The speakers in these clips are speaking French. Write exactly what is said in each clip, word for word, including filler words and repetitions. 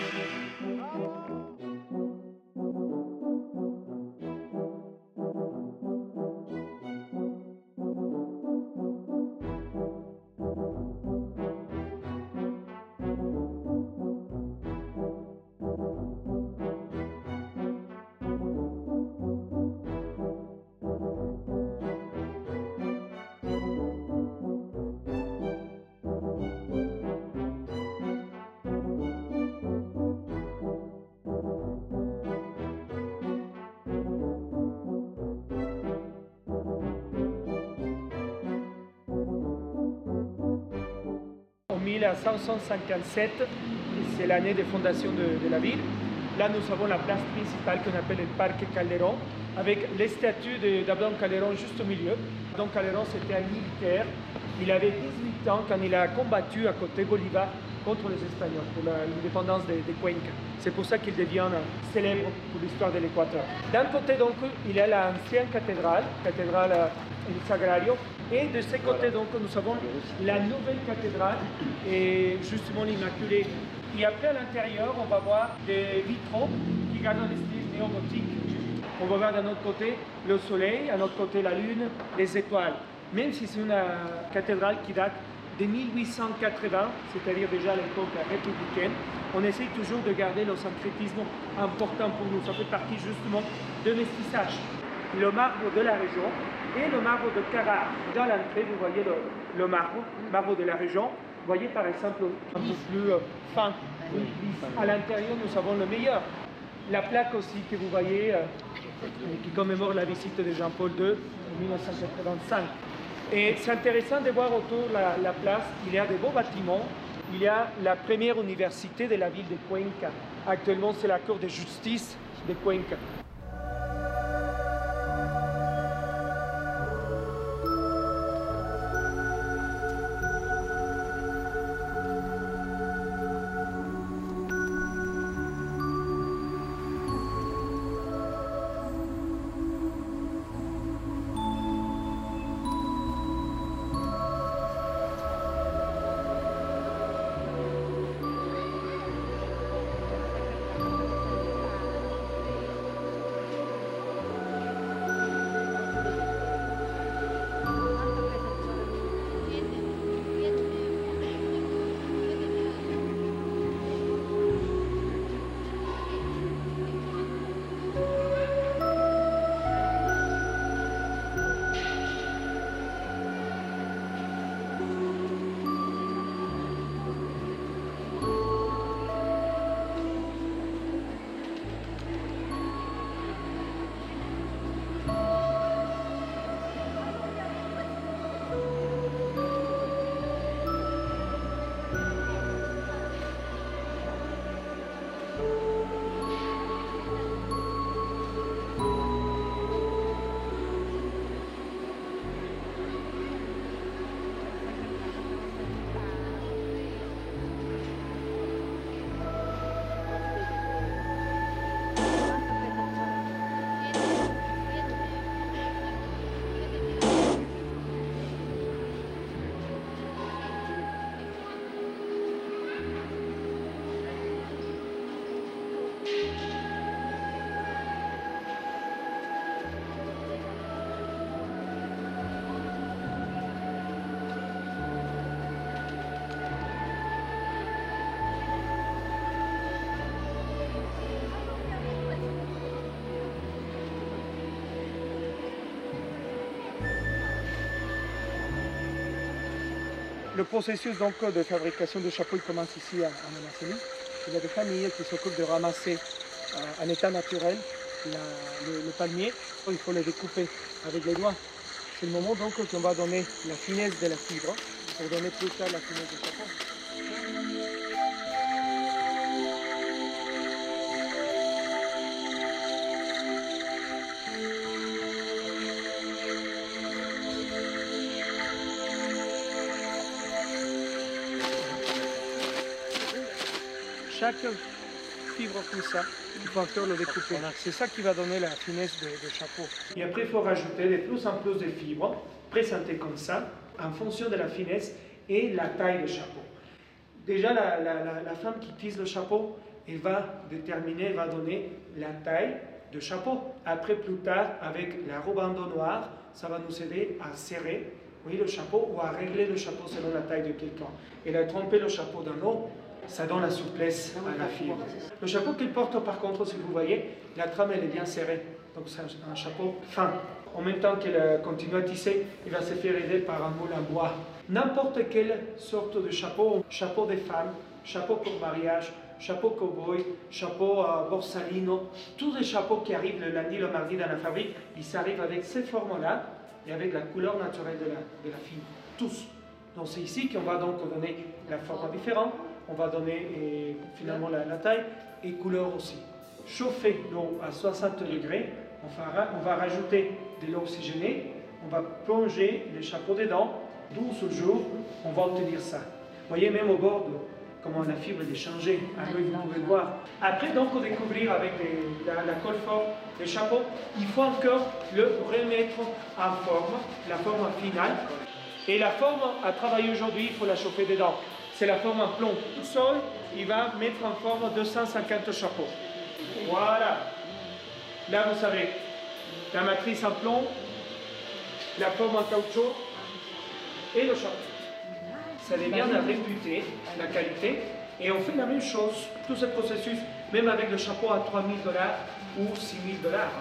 mille cinq cent cinquante-sept, c'est l'année de fondation de, de la ville. Là, nous avons la place principale qu'on appelle le Parc Calderón, avec les statues d'Abraham Calderón juste au milieu. Donc Calderón, c'était un militaire. Il avait dix-huit ans quand il a combattu à côté de Bolivar contre les Espagnols pour l'indépendance de, de Cuenca. C'est pour ça qu'il devient célèbre pour l'histoire de l'Équateur. D'un côté, donc, il y a l'ancienne cathédrale, cathédrale El Sagrario, et de ce côté, donc, nous avons la nouvelle cathédrale, et justement l'Immaculée. Et après, à l'intérieur, on va voir des vitraux qui gardent un style néo-gothique. On va voir d'un autre côté le soleil, à l'autre côté la lune, les étoiles. Même si c'est une cathédrale qui date de mille huit cent quatre-vingts, c'est-à-dire déjà à l'époque républicaine, on essaye toujours de garder le syncrétisme important pour nous. Ça fait partie justement de mestissage. Le marbre de la région et le marbre de Carrare. Dans l'entrée, vous voyez le, le marbre, marbre de la région. Vous voyez par exemple un peu plus euh, fin. À l'intérieur, nous avons le meilleur. La plaque aussi que vous voyez, euh, qui commémore la visite de Jean-Paul deux en mille neuf cent quatre-vingt-cinq. Et c'est intéressant de voir autour de la, la place, il y a de beaux bâtiments. Il y a la première université de la ville de Cuenca. Actuellement, c'est la Cour de justice de Cuenca. Le processus donc, de fabrication de chapeaux il commence ici en Amazonie. Il y a des familles qui s'occupent de ramasser euh, en état naturel la, le, le palmier. Il faut le découper avec les doigts. C'est le moment donc qu'on va donner la finesse de la fibre pour donner plus tard la finesse du chapeau. Chaque fibre comme ça, il faut encore le découper. C'est ça qui va donner la finesse de, de chapeau. Et après, il faut rajouter de plus en plus de fibres, présentées comme ça, en fonction de la finesse et la taille du chapeau. Déjà, la, la, la, la femme qui tisse le chapeau, elle va déterminer, elle va donner la taille de chapeau. Après, plus tard, avec la robe en dos noir, ça va nous aider à serrer, oui, le chapeau ou à régler le chapeau selon la taille de quelqu'un. Et la tremper le chapeau dans l'eau, ça donne la souplesse à la fille. Le chapeau qu'elle porte, par contre, si vous voyez, la trame elle est bien serrée. Donc c'est un, un chapeau fin. En même temps qu'elle continue à tisser, il va se faire aider par un moule en bois. N'importe quelle sorte de chapeau, chapeau des femmes, chapeau pour mariage, chapeau cow-boy, chapeau euh, borsalino, tous les chapeaux qui arrivent le lundi, le mardi dans la fabrique, ils arrivent avec ces formes-là et avec la couleur naturelle de la, de la fille. Tous. Donc c'est ici qu'on va donc donner la forme différente, on va donner et, finalement la, la taille et couleur aussi. Chauffer l'eau à soixante degrés, on va, on va rajouter de l'eau oxygénée, on va plonger les chapeaux dedans, douze jours, on va obtenir ça. Vous voyez même au bord de comment la fibre est changée, à l'œil vous pouvez voir. Après donc on découvrir avec les, la, la colle forte, les chapeaux, il faut encore le remettre en forme, la forme finale. Et la forme à travailler aujourd'hui, il faut la chauffer dedans. C'est la forme en plomb. Tout seul, il va mettre en forme deux cent cinquante chapeaux. Voilà. Là, vous savez, la matrice en plomb, la forme en caoutchouc et le chapeau. Ça devient à réputer la qualité. Et on fait la même chose, tout ce processus, même avec le chapeau à trois mille dollars ou six mille dollars.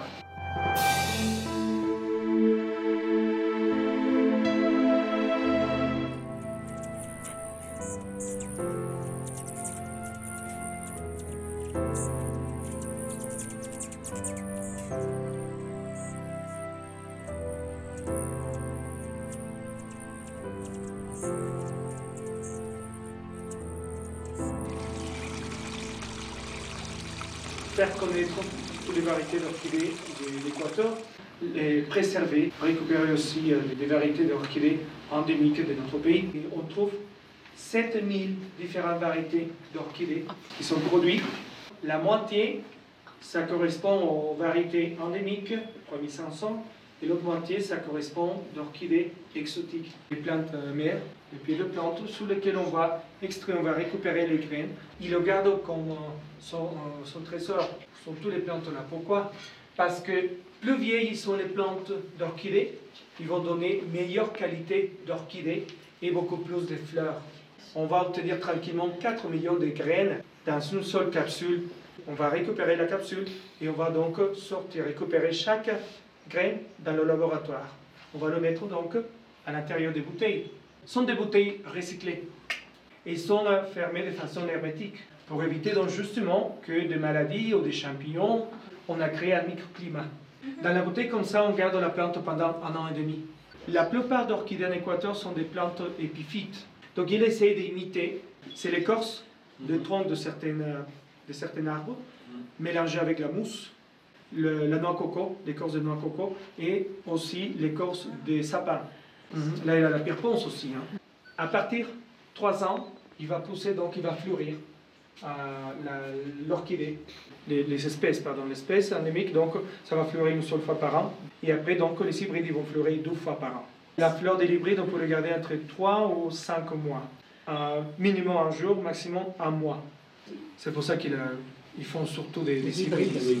Faire connaître toutes les variétés d'orchidées de l'Équateur, les préserver, récupérer aussi des variétés d'orchidées endémiques de notre pays. Et on trouve sept mille différentes variétés d'orchidées qui sont produites. La moitié, ça correspond aux variétés endémiques, trois mille cinq cents, et l'autre moitié, ça correspond d'orchidées exotiques, les plantes mères, et puis les plantes sous lesquelles on va extraire, on va récupérer les graines. Ils le gardent comme son, son trésor, ce sont toutes les plantes là. Pourquoi? Parce que plus vieilles sont les plantes d'orchidées, ils vont donner meilleure qualité d'orchidées et beaucoup plus de fleurs. On va obtenir tranquillement quatre millions de graines dans une seule capsule. On va récupérer la capsule et on va donc sortir, récupérer chaque graine dans le laboratoire. On va le mettre donc à l'intérieur des bouteilles. Ce sont des bouteilles recyclées et sont fermées de façon hermétique pour éviter donc justement que des maladies ou des champignons, on a créé un microclimat. Dans la bouteille comme ça, on garde la plante pendant un an et demi. La plupart d'orchidées en Équateur sont des plantes épiphytes. Donc il essaie d'imiter, c'est l'écorce de tronc de, certaines, de certains arbres, mélangée avec la mousse, le, la noix coco, l'écorce de noix coco, et aussi l'écorce des sapins. Mm-hmm. Là, il a la pierreponce aussi. Hein. À partir de trois ans, il va pousser, donc il va fleurir euh, l'orchidée, les, les espèces, pardon, l'espèce endémique, donc ça va fleurir une seule fois par an. Et après, donc, les hybrides ils vont fleurir deux fois par an. La fleur de l'hybride, on peut le garder entre trois ou cinq mois. Euh, minimum un jour, maximum un mois. C'est pour ça qu'ils euh, font surtout des, des hybrides. Un,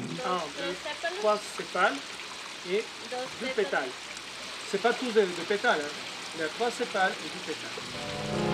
deux, trois sépales et deux pétales. C'est pas tous des de pétales, hein. Il y a trois sépales et deux pétales.